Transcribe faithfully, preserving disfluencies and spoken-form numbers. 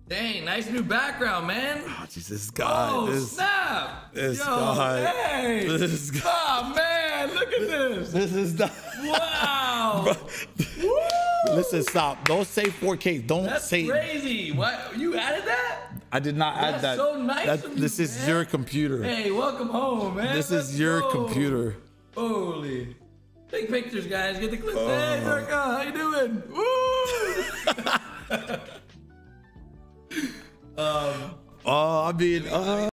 Dang, nice new background, man. Oh, Jesus, God. Oh, this, snap. This Yo, guy. hey. This guy. Oh, man, look at this. This is not. Wow. Woo! Listen, stop. Don't say four K. Don't That's say. crazy. What? You added that? I did not add That's that. so nice That- of you, this is man. your computer. Hey, welcome home, man. This Let's is your go. computer. Holy. Take pictures, guys. Get the clips. Oh. Hey, Durka, how you doing? Woo! um, Oh, I mean, uh,